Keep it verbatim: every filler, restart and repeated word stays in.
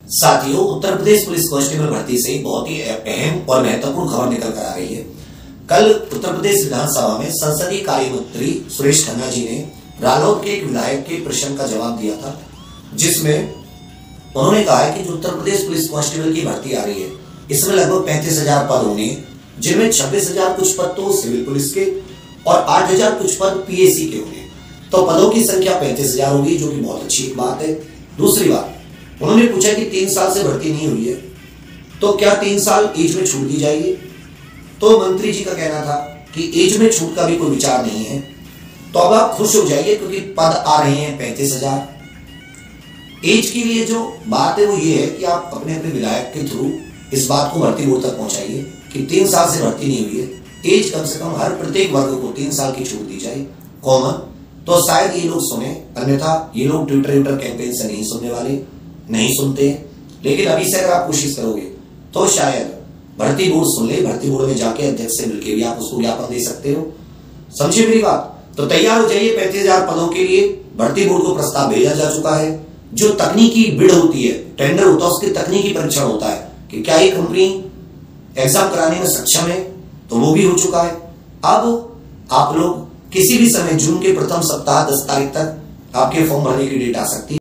साथियों, Uttar Pradesh police constable भर्ती से बहुत ही अहम और महत्वपूर्ण खबर निकल कर आ रही है। कल उत्तर प्रदेश विधानसभा में संसदीय कार्य मंत्री सुरेश खन्ना जी ने रालोद के एक विधायक के प्रश्न का जवाब दिया था, जिसमें उन्होंने कहा है कि जो उत्तर प्रदेश पुलिस कांस्टेबल की भर्ती आ रही है, इसमें लगभग पैंतीस हजार पद होंगे, जिनमें छब्बीस हजार कुछ पद तो सिविल पुलिस के और आठ हजार कुछ पद पीएसी के होंगे। तो पदों की संख्या पैंतीस हजार होगी, जो कि बहुत अच्छी बात है। दूसरी बात, उन्होंने पूछा कि तीन साल से भर्ती नहीं हुई है, तो क्या तीन साल एज में छूट दी जाएगी? तो मंत्री जी का कहना था कि एज में छूट का भी कोई विचार नहीं है। तो अब आप खुश हो जाइए, क्योंकि पद आ रहे हैं पैंतीस हजार। एज के लिए जो बात है वो ये है कि आप अपने अपने विधायक के थ्रू इस बात को भर्ती बोर्ड तक पहुंचाइए कि तीन साल से भर्ती नहीं हुई है, एज कम से कम हर प्रत्येक वर्ग को तीन साल की छूट दी जाए कॉमन। तो शायद ये लोग सुने, अन्यथा ये लोग ट्विटर ट्विटर कैंपेन से नहीं सुनने वाले, नहीं सुनते हैं। लेकिन अभी से अगर आप कोशिश करोगे तो शायद भर्ती बोर्ड सुन ले। भर्ती बोर्ड में जाके अध्यक्ष से मिलकर भी आप उसको ज्ञापन दे सकते हो। समझिए मेरी बात। तो तैयार हो जाइए, पैंतीस हजार पदों के लिए भर्ती बोर्ड को प्रस्ताव भेजा जा चुका है। जो तकनीकी बिड होती है, टेंडर होता है, उसके तकनीकी परीक्षण होता है कि क्या ये कंपनी एग्जाम कराने में सक्षम है, तो वो भी हो चुका है। अब आप लोग किसी भी समय जून के प्रथम सप्ताह दस तारीख तक आपके फॉर्म भरने की डेट आ सकती है।